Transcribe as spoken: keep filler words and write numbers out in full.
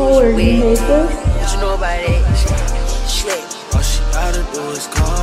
color you made this? What you know about it? Shit. All she gotta do is call.